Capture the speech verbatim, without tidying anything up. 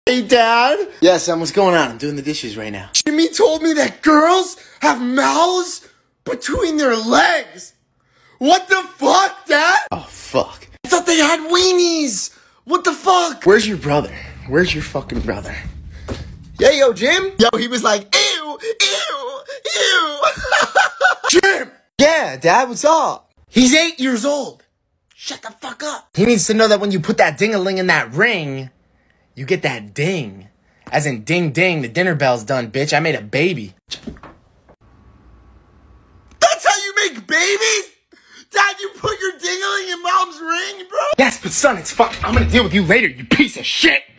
Hey, Dad? Yes, son, what's going on? I'm doing the dishes right now. Jimmy told me that girls have mouths between their legs. What the fuck, Dad? Oh, fuck. I thought they had weenies. What the fuck? Where's your brother? Where's your fucking brother? Yeah, yo, Jim? Yo, he was like, ew, ew, ew. Jim! Yeah, Dad, what's up? He's eight years old. Shut the fuck up. He needs to know that when you put that ding-a-ling in that ring, you get that ding. As in ding ding, the dinner bell's done, bitch. I made a baby. That's how you make babies? Dad, you put your ding-a-ling in mom's ring, bro? Yes, but son, it's fine. I'm gonna deal with you later, you piece of shit.